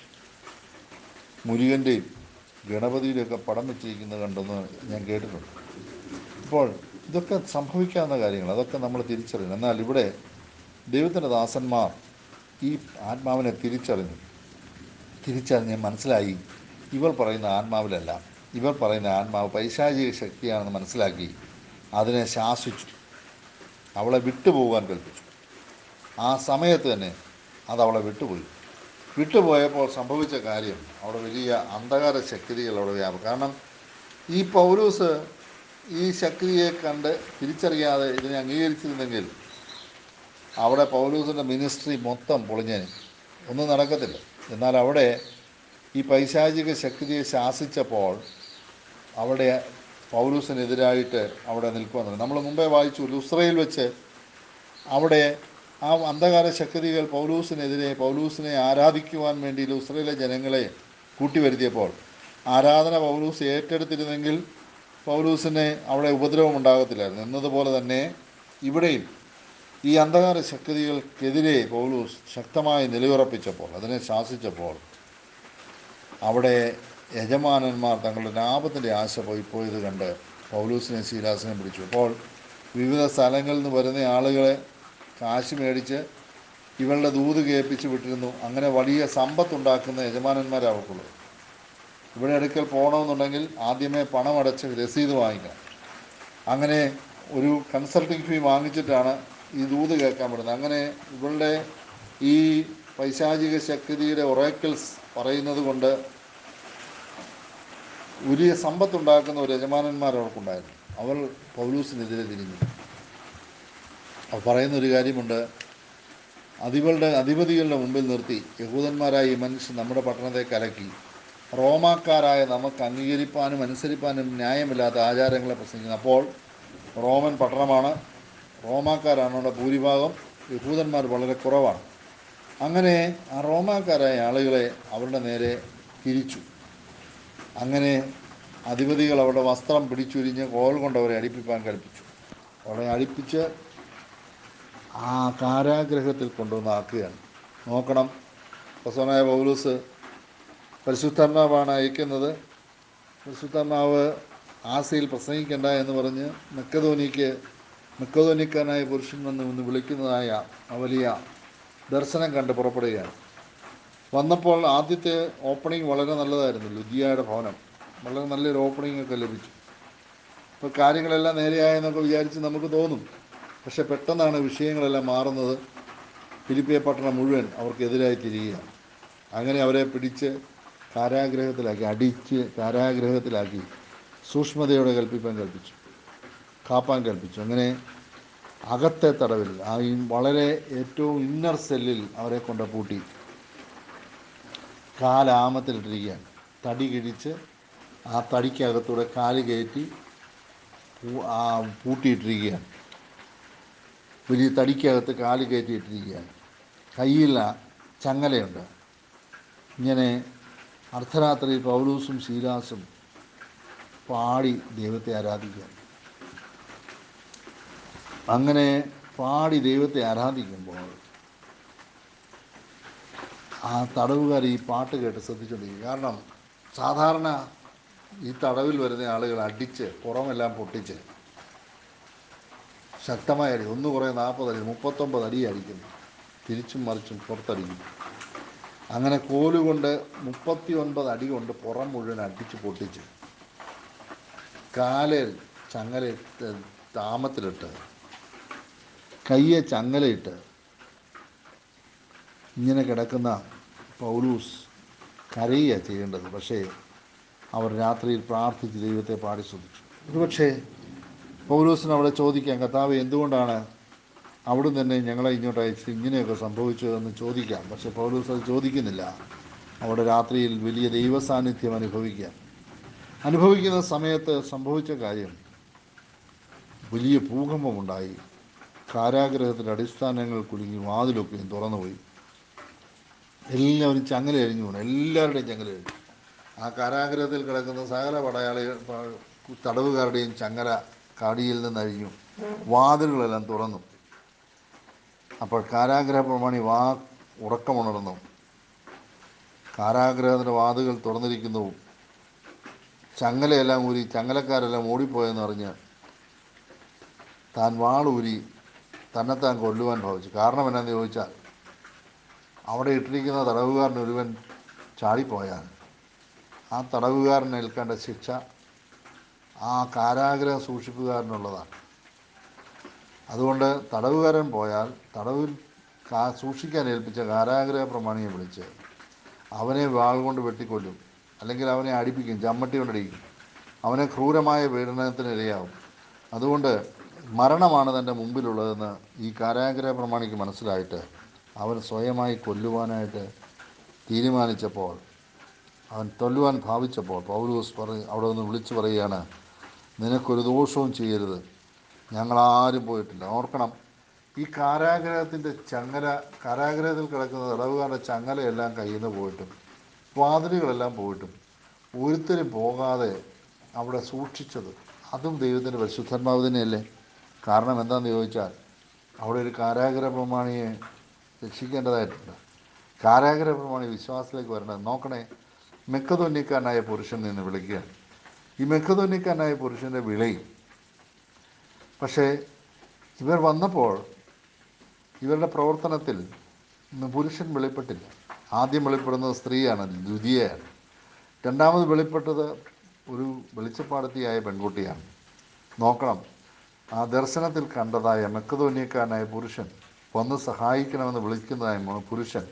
Speaker 1: മുരുകൻ്റെയും ഗണപതിയുടെയൊക്കെ പടം വെച്ചിരിക്കുന്നത് കണ്ടെന്ന് ഞാൻ കേട്ടിട്ടുണ്ട്. അപ്പോൾ ഇതൊക്കെ സംഭവിക്കാവുന്ന കാര്യങ്ങൾ, അതൊക്കെ നമ്മൾ തിരിച്ചറിയണം. എന്നാൽ ഇവിടെ ദൈവത്തിൻ്റെ ദാസന്മാർ ഈ ആത്മാവിനെ തിരിച്ചറിഞ്ഞു. തിരിച്ചറിഞ്ഞ് മനസ്സിലായി ഇവർ പറയുന്ന ആത്മാവിലല്ല, ഇവർ പറയുന്ന ആത്മാവ് പൈശാചിക ശക്തിയാണെന്ന് മനസ്സിലാക്കി അതിനെ ശാസിച്ചു, അവളെ വിട്ടുപോകാൻ കൽപ്പിച്ചു. ആ സമയത്ത് തന്നെ അത് അവളെ വിട്ടുപോയി. വിട്ടുപോയപ്പോൾ സംഭവിച്ച കാര്യം അവിടെ വലിയ അന്ധകാര ശക്തികൾ അവിടെ വ്യാപകം. കാരണം ഈ പൗലോസ് ഈ ശക്തിയെ കണ്ട് തിരിച്ചറിയാതെ ഇതിനെ അംഗീകരിച്ചിരുന്നെങ്കിൽ അവിടെ പൗലോസിൻ്റെ മിനിസ്ട്രി മൊത്തം പൊളിഞ്ഞേനെ, ഒന്നും നടക്കത്തില്ല. എന്നാൽ അവിടെ ഈ പൈശാചിക ശക്തിയെ ശാസിച്ചപ്പോൾ അവിടെ പൗലോസിനെതിരായിട്ട് അവിടെ നിൽക്കുമെന്ന് നമ്മൾ മുമ്പേ വായിച്ചു. ലുസ്ത്രയിൽ വെച്ച് അവിടെ ആ അന്ധകാര ശക്തികൾ പൗലൂസിനെതിരെ പൗലൂസിനെ ആരാധിക്കുവാൻ വേണ്ടി ലുസ്ത്രയിലെ ജനങ്ങളെ കൂട്ടിവരുത്തിയപ്പോൾ ആരാധന പൗലൂസ് ഏറ്റെടുത്തിരുന്നെങ്കിൽ പൗലൂസിന് അവിടെ ഉപദ്രവം ഉണ്ടാകത്തില്ലായിരുന്നു. എന്നതുപോലെ തന്നെ ഇവിടെയും ഈ അന്ധകാര ശക്തികൾക്കെതിരെ പൗലൂസ് ശക്തമായി നിലയുറപ്പിച്ചപ്പോൾ, അതിനെ ശാസിച്ചപ്പോൾ അവിടെ യജമാനന്മാർ തങ്ങളുടെ ലാഭത്തിൻ്റെ ആശ പോയി പോയത് കണ്ട് പൗലൂസിനെ ശീലാസിനെ പിടിച്ചു. അപ്പോൾ വിവിധ സ്ഥലങ്ങളിൽ നിന്ന് വരുന്ന ആളുകളെ കാശ് മേടിച്ച് ഇവളുടെ ദൂത് കേൾപ്പിച്ച് വിട്ടിരുന്നു. അങ്ങനെ വലിയ സമ്പത്തുണ്ടാക്കുന്ന യജമാനന്മാർ അവർക്കുള്ളത്. ഇവിടെ അടുക്കൽ പോകണമെന്നുണ്ടെങ്കിൽ ആദ്യമേ പണമടച്ച് രസീത് വാങ്ങിക്കണം. അങ്ങനെ ഒരു കൺസൾട്ടിങ് ഫീ വാങ്ങിച്ചിട്ടാണ് ഈ ദൂത് കേൾക്കാൻ പറ്റുന്നത്. അങ്ങനെ ഇവളുടെ ഈ പൈശാചിക ശക്തിയുടെ ഒറേക്കിൾസ് പറയുന്നത് കൊണ്ട് വലിയ സമ്പത്തുണ്ടാക്കുന്ന ഒരു യജമാനന്മാർ അവർക്കുണ്ടായിരുന്നു. അവൾ പൗലൂസിനെതിരെ തിരിഞ്ഞു. അവൾ പറയുന്നൊരു കാര്യമുണ്ട്, അധിപളുടെ അധിപതികളുടെ മുമ്പിൽ നിർത്തി യഹൂദന്മാരായ ഈ മനുഷ്യൻ നമ്മുടെ പട്ടണത്തെ കലക്കി റോമാക്കാരായ നമുക്ക് അംഗീകരിപ്പാനും അനുസരിപ്പാനും ന്യായമില്ലാത്ത ആചാരങ്ങളെ പ്രസംഗിക്കുന്നു. അപ്പോൾ റോമൻ പട്ടണമാണ്, റോമാക്കാരാണ് അവിടെ ഭൂരിഭാഗം, യഹൂദന്മാർ വളരെ കുറവാണ്. അങ്ങനെ ആ റോമാക്കാരായ ആളുകളെ അവരുടെ നേരെ തിരിച്ചു. അങ്ങനെ അധിപതികൾ അവരുടെ വസ്ത്രം പിടിച്ചുരിഞ്ഞ് കോൽ കൊണ്ട് അവരെ അടിപ്പിക്കാൻ കൽപ്പിച്ചു. അവരെ അടിപ്പിച്ച് ആ കാരാഗ്രഹത്തിൽ കൊണ്ടുവന്ന് ആക്കുകയാണ്. നോക്കണം, പ്രസവനായ പൗലൂസ് പരിശുദ്ധാത്മാവാണ് അയക്കുന്നത്. പരിശുദ്ധാത്മാവ് ആസിയിൽ പ്രസംഗിക്കേണ്ട എന്ന് പറഞ്ഞ് മെക്കതോനിക്ക് മെക്കതോനിക്കാനായ പുരുഷൻ വന്ന് ഇന്ന് വിളിക്കുന്നതായ ആ വലിയ ദർശനം കണ്ട് പുറപ്പെടുകയാണ്. വന്നപ്പോൾ ആദ്യത്തെ ഓപ്പണിംഗ് വളരെ നല്ലതായിരുന്നു. ലുദിയയുടെ ഭവനം വളരെ നല്ലൊരു ഓപ്പണിംഗ് ഒക്കെ ലഭിച്ചു. ഇപ്പോൾ കാര്യങ്ങളെല്ലാം നേരെയായെന്നൊക്കെ വിചാരിച്ച് നമുക്ക് തോന്നും. പക്ഷെ പെട്ടെന്നാണ് വിഷയങ്ങളെല്ലാം മാറുന്നത്. ഫിലിപ്പിയ പട്ടണം മുഴുവൻ അവർക്കെതിരായി തിരിയുകയാണ്. അങ്ങനെ അവരെ പിടിച്ച് കാരാഗ്രഹത്തിലാക്കി, അടിച്ച് കാരാഗ്രഹത്തിലാക്കി സൂക്ഷ്മതയോടെ കൽപ്പിപ്പാൻ കൽപ്പിച്ചു, കാപ്പാൻ കൽപ്പിച്ചു. അങ്ങനെ അകത്തെ തടവിൽ, ആ വളരെ ഏറ്റവും ഇന്നർ സെല്ലിൽ അവരെ കൊണ്ട് പൂട്ടി കാലാമത്തിലിട്ടിരിക്കുകയാണ്. തടി കിഴിച്ച് ആ തടിക്കകത്തൂടെ കാല് കയറ്റി ആ പൂട്ടിയിട്ടിരിക്കുകയാണ്. വലിയ തടിക്കകത്ത് കാല് കയറ്റിയിട്ടിരിക്കുകയാണ്. കയ്യിൽ ചങ്ങലയുണ്ട്. ഇങ്ങനെ അർദ്ധരാത്രിയിൽ പൗലൂസും ശീലാസും പാടി ദൈവത്തെ ആരാധിക്കുകയാണ്. അങ്ങനെ പാടി ദൈവത്തെ ആരാധിക്കുമ്പോൾ ആ തടവുകാർ ഈ പാട്ട് കേട്ട് ശ്രദ്ധിച്ചുകൊണ്ടിരിക്കും. കാരണം സാധാരണ ഈ തടവിൽ വരുന്ന ആളുകൾ അടിച്ച് പുറമെല്ലാം പൊട്ടിച്ച് ശക്തമായ അടി, ഒന്ന് കുറേ നാൽപ്പത് അടി മുപ്പത്തൊമ്പത് അടി അടിക്കുന്നു, തിരിച്ചും മറിച്ചും പുറത്തടിക്കും. അങ്ങനെ കോലുകൊണ്ട് മുപ്പത്തി ഒൻപത് അടി കൊണ്ട് പുറം മുഴുവൻ അടിച്ച് പൊട്ടിച്ച് കാലിൽ ചങ്ങല താമത്തിലിട്ട് കയ്യെ ചങ്ങലയിട്ട് ഇങ്ങനെ കിടക്കുന്ന പൗലൂസ് കരയുക ചെയ്യേണ്ടത്. പക്ഷേ അവർ രാത്രിയിൽ പ്രാർത്ഥിച്ച് ദൈവത്തെ പാടി ശ്രദ്ധിച്ചു. ഒരുപക്ഷേ പൗലോസിന് അവിടെ ചോദിക്കാം, കർത്താവ് എന്തുകൊണ്ടാണ് അവിടുന്ന് തന്നെ ഞങ്ങളെ ഇങ്ങോട്ട് അയച്ച് ഇങ്ങനെയൊക്കെ സംഭവിച്ചതെന്ന് ചോദിക്കാം. പക്ഷെ പൗലോസ് അത് ചോദിക്കുന്നില്ല. അവിടെ രാത്രിയിൽ വലിയ ദൈവസാന്നിധ്യം അനുഭവിക്കാം. അനുഭവിക്കുന്ന സമയത്ത് സംഭവിച്ച കാര്യം, വലിയ ഭൂകമ്പമുണ്ടായി. കാരാഗ്രഹത്തിൻ്റെ അടിസ്ഥാനങ്ങൾ കുലുങ്ങി, വാതിലൊക്കെയും തുറന്നുപോയി. എല്ലാവരും ചങ്ങല എഴിഞ്ഞു പോകണം, എല്ലാവരുടെയും ചങ്ങല എഴിഞ്ഞു. ആ കാരാഗ്രഹത്തിൽ കിടക്കുന്ന സകല പടയാളി തടവുകാരുടെയും ചങ്ങല കാടിയിൽ നിന്ന് അഴിഞ്ഞു, വാതിലുകളെല്ലാം തുറന്നു. അപ്പോൾ കാരാഗ്രഹ പ്രമാണി വാ ഉറക്കമുണർന്നു. കാരാഗ്രഹത്തിൻ്റെ വാതിലുകൾ തുറന്നിരിക്കുന്നു. ചങ്ങലയെല്ലാം ഊരി ചങ്ങലക്കാരെല്ലാം ഓടിപ്പോയെന്ന് അറിഞ്ഞ് താൻ വാളൂരി തന്നെത്താൻ കൊല്ലുവാൻ ഭാവിച്ചു. കാരണം എന്നാന്ന് ചോദിച്ചാൽ, അവിടെ ഇട്ടിരിക്കുന്ന തടവുകാരൻ ഒരുവൻ ചാടിപ്പോയാൽ ആ തടവുകാരന് ഏൽക്കേണ്ട ശിക്ഷ ആ കാരാഗ്രഹ സൂക്ഷിപ്പുകാരനുള്ളതാണ്. അതുകൊണ്ട് തടവുകാരൻ പോയാൽ തടവിൽ കാ സൂക്ഷിക്കാൻ ഏൽപ്പിച്ച കാരാഗ്രഹ പ്രമാണിയെ വിളിച്ച് അവനെ വാൾ കൊണ്ട് വെട്ടിക്കൊല്ലും, അല്ലെങ്കിൽ അവനെ അടിപ്പിക്കും, ചമ്മട്ടി കൊണ്ടടിക്കും. അവനെ ക്രൂരമായ പീഡനത്തിനിരയാവും. അതുകൊണ്ട് മരണമാണ് തൻ്റെ മുമ്പിലുള്ളതെന്ന് ഈ കാരാഗ്രഹ പ്രമാണിക്ക് മനസ്സിലായിട്ട് അവൻ സ്വയമായി കൊല്ലുവാനായിട്ട് തീരുമാനിച്ചപ്പോൾ, അവൻ കൊല്ലുവാൻ ഭാവിച്ചപ്പോൾ പൗലോസ് പറ അവിടെ നിന്ന് വിളിച്ചു പറയുകയാണ്, നിനക്കൊരു ദോഷവും ചെയ്യരുത്, ഞങ്ങളാരും പോയിട്ടില്ല. ഓർക്കണം, ഈ കാരാഗ്രഹത്തിൻ്റെ ചങ്ങല, കാരാഗ്രഹത്തിൽ കിടക്കുന്ന തടവുകാരുടെ ചങ്ങലയെല്ലാം കയ്യിൽ നിന്ന് പോയിട്ടും വാതിലുകളെല്ലാം പോയിട്ടും ഒരുത്തരും പോകാതെ അവിടെ സൂക്ഷിച്ചത് അതും ദൈവത്തിൻ്റെ പരിശുദ്ധാത്മാവ് തന്നെയല്ലേ? കാരണം എന്താണെന്ന് ചോദിച്ചാൽ, അവിടെ ഒരു കാരാഗ്രഹ പ്രമാണിയെ രക്ഷിക്കേണ്ടതായിട്ടുണ്ട്. കാരാഗ്രഹ പ്രമാണി വിശ്വാസത്തിലേക്ക് വരേണ്ടത്. നോക്കണേ, മെക്കദോന്യക്കാരനായ പുരുഷൻ നിന്ന് വിളിക്കുക. ഈ മെക്കദോന്യക്കാരനായ പുരുഷൻ്റെ വിളി, പക്ഷേ ഇവർ വന്നപ്പോൾ ഇവരുടെ പ്രവർത്തനത്തിൽ പുരുഷൻ വെളിപ്പെട്ടില്ല. ആദ്യം വെളിപ്പെടുന്നത് സ്ത്രീയാണ്, ദ്വിതീയയാണ്. രണ്ടാമത് വെളിപ്പെട്ടത് ഒരു വെളിച്ചപ്പാടത്തിയായ പെൺകുട്ടിയാണ്. നോക്കണം, ആ ദർശനത്തിൽ കണ്ടതായ മെക്കദോന്യക്കാരനായ പുരുഷൻ വന്ന് സഹായിക്കണമെന്ന് വിളിക്കുന്നതായ പുരുഷൻ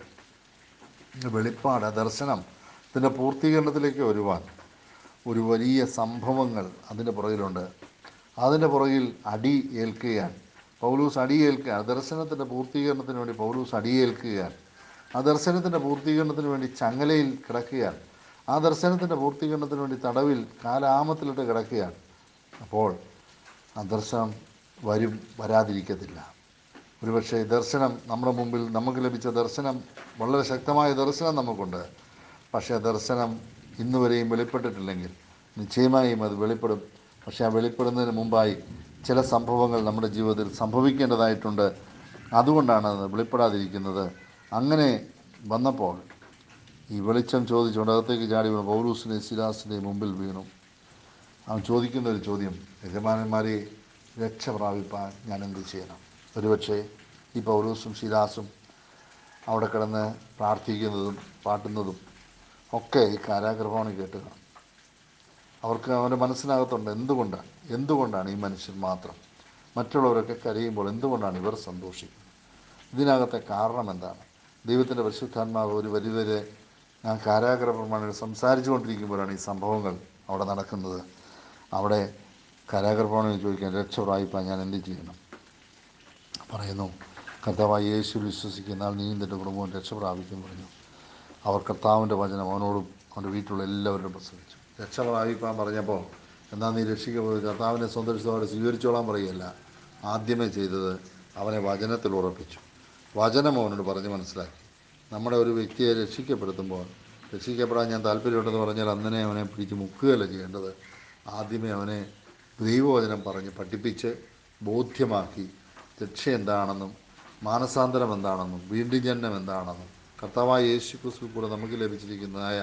Speaker 1: വെളിപ്പാട്, ദർശനത്തിൻ്റെ പൂർത്തീകരണത്തിലേക്ക് വരുവാൻ ഒരു വലിയ സംഭവങ്ങൾ അതിൻ്റെ പുറകിലുണ്ട്. അതിൻ്റെ പുറകിൽ അടി ഏൽക്കുകയാണ്. പൗലൂസ് അടിയേൽക്കുകയാണ്. ദർശനത്തിൻ്റെ പൂർത്തീകരണത്തിന് വേണ്ടി പൗലൂസ് അടിയേൽക്കുകയാണ്. ആ ദർശനത്തിൻ്റെ പൂർത്തീകരണത്തിന് വേണ്ടി ചങ്ങലയിൽ കിടക്കുകയാണ്. ആ ദർശനത്തിൻ്റെ പൂർത്തീകരണത്തിന് വേണ്ടി തടവിൽ കാലാമത്തിലിട്ട് കിടക്കുകയാണ്. അപ്പോൾ ആ ദർശനം വരും, വരാതിരിക്കത്തില്ല. ഒരുപക്ഷെ ദർശനം നമ്മുടെ മുമ്പിൽ, നമുക്ക് ലഭിച്ച ദർശനം വളരെ ശക്തമായ ദർശനം നമുക്കുണ്ട്. പക്ഷേ ദർശനം ഇന്ന് വരെയും വെളിപ്പെട്ടിട്ടില്ലെങ്കിൽ നിശ്ചയമായും അത് വെളിപ്പെടും. പക്ഷേ ആ വെളിപ്പെടുന്നതിന് മുമ്പായി ചില സംഭവങ്ങൾ നമ്മുടെ ജീവിതത്തിൽ സംഭവിക്കേണ്ടതായിട്ടുണ്ട്. അതുകൊണ്ടാണ് അത് വെളിപ്പെടാതിരിക്കുന്നത്. അങ്ങനെ വന്നപ്പോൾ ഈ വെളിച്ചം ചോദിച്ചുകൊണ്ട് അകത്തേക്ക് ചാടി വീണു പൗലൂസിൻ്റെയും ശിലാസിൻ്റെയും മുമ്പിൽ വീണു. അവൻ ചോദിക്കുന്നൊരു ചോദ്യം, യജമാനന്മാരെ, രക്ഷ പ്രാപിപ്പാൻ ഞാൻ എന്ത് ചെയ്യണം? ഒരുപക്ഷെ ഈ പൗലൂസും ശിലാസും അവിടെ കിടന്ന് പ്രാർത്ഥിക്കുന്നതും പാട്ടുന്നതും ഒക്കെ ഈ കാരാഗ്രഹമാണ് കേട്ടുക. അവർക്ക് അവൻ്റെ മനസ്സിനകത്തുണ്ട്, എന്തുകൊണ്ടാണ് എന്തുകൊണ്ടാണ് ഈ മനുഷ്യൻ മാത്രം, മറ്റുള്ളവരൊക്കെ കരയുമ്പോൾ എന്തുകൊണ്ടാണ് ഇവർ സന്തോഷിക്കുന്നത്? ഇതിനകത്തെ കാരണം എന്താണ്? ദൈവത്തിൻ്റെ പരിശുദ്ധാത്മാവ് ഒരു വലിയവരെ ആ കാരാഗ്രഹ പ്രമാണികൾ സംസാരിച്ചു കൊണ്ടിരിക്കുമ്പോഴാണ് ഈ സംഭവങ്ങൾ അവിടെ നടക്കുന്നത്. അവിടെ കാരാഗ്രഹ പ്രമാണികൾ ചോദിക്കാൻ, രക്ഷ പ്രാപിപ്പാൻ ഞാൻ എന്ത് ചെയ്യണം? പറയുന്നു, കർത്താവായ യേശു വിശ്വസിക്കുന്നാൽ നീയും നിൻ്റെ കുടുംബവും രക്ഷ പ്രാപിക്കും പറഞ്ഞു. അവർ കർത്താവിൻ്റെ വചനം അവനോടും അവൻ്റെ വീട്ടിലുള്ള എല്ലാവരും പ്രസംഗിച്ചു. രക്ഷ പ്രാപിപ്പാൻ പറഞ്ഞപ്പോൾ, എന്നാൽ നീ രക്ഷിക്കപ്പെടും, കർത്താവിനെ സന്തോഷത്തോടെ സ്വീകരിച്ചോളാൻ പറയുകയല്ല. ആദ്യമേ ചെയ്തത് അവനെ വചനത്തിൽ ഉറപ്പിച്ചു. വചനം അവനോട് പറഞ്ഞ് മനസ്സിലാക്കി. നമ്മുടെ ഒരു വ്യക്തിയെ രക്ഷിക്കപ്പെടുത്തുമ്പോൾ, രക്ഷിക്കപ്പെടാൻ ഞാൻ താല്പര്യമുണ്ടെന്ന് പറഞ്ഞാൽ അന്നേ അവനെ പിടിച്ച് മുക്കുകയല്ല ചെയ്യേണ്ടത്. ആദ്യമേ അവനെ ദൈവവചനം പറഞ്ഞ് പഠിപ്പിച്ച് ബോധ്യമാക്കി രക്ഷ എന്താണെന്നും മാനസാന്തരം എന്താണെന്നും വീണ്ടും ജനനം എന്താണെന്നും കർത്താവായ യേശു ക്രിസ്തു കൂടെ നമുക്ക് ലഭിച്ചിരിക്കുന്നതായ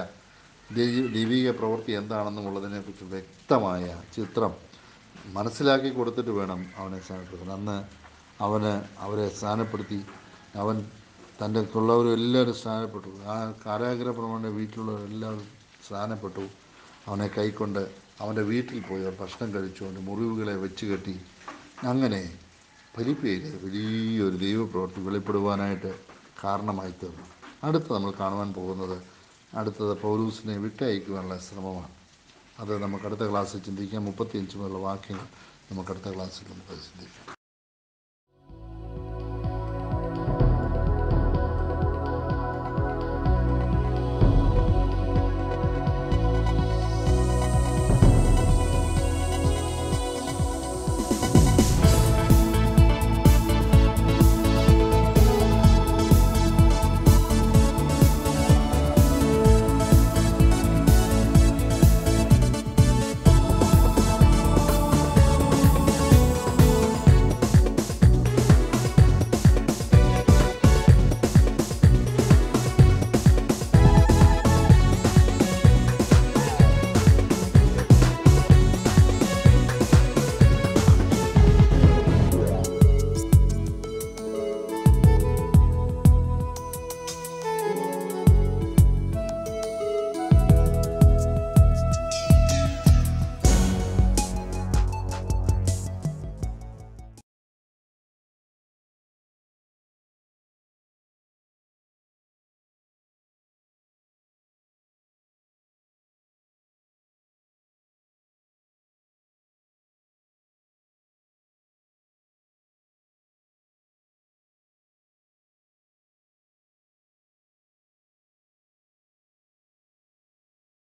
Speaker 1: ദൈവിക പ്രവൃത്തി എന്താണെന്നും ഉള്ളതിനെക്കുറിച്ച് വ്യക്തമായ ചിത്രം മനസ്സിലാക്കി കൊടുത്തിട്ട് വേണം അവനെ സ്ഥാനപ്പെടുത്താൻ. അന്ന് അവന് അവരെ സ്ഥാനപ്പെടുത്തി. അവൻ തൻ്റെ ഉള്ളവരും എല്ലാവരും സ്ഥാനപ്പെട്ടു. ആ കാരാഗ്രഹ പ്രമാണിയുടെ വീട്ടിലുള്ളവരെല്ലാവരും സ്ഥാനപ്പെട്ടു. അവനെ കൈക്കൊണ്ട് അവൻ്റെ വീട്ടിൽ പോയി അവർ ഭക്ഷണം കഴിച്ചു. അവൻ്റെ മുറിവുകളെ വെച്ച് കെട്ടി. അങ്ങനെ ഫിലിപ്പിയിലെ വലിയൊരു ദൈവപ്രവൃത്തി വെളിപ്പെടുവാനായിട്ട് കാരണമായി തീർന്നു. അടുത്ത് നമ്മൾ കാണുവാൻ പോകുന്നത്, അടുത്തത് പൗലൂസിനെ വിട്ടയക്കുവാനുള്ള ശ്രമമാണ്. അത് നമുക്ക് അടുത്ത ക്ലാസ്സിൽ ചിന്തിക്കാം. മുപ്പത്തിയഞ്ച് മുതലുള്ള വാക്യങ്ങൾ നമുക്ക് അടുത്ത ക്ലാസ്സിൽ ഒന്ന് പരിശീലിക്കാം.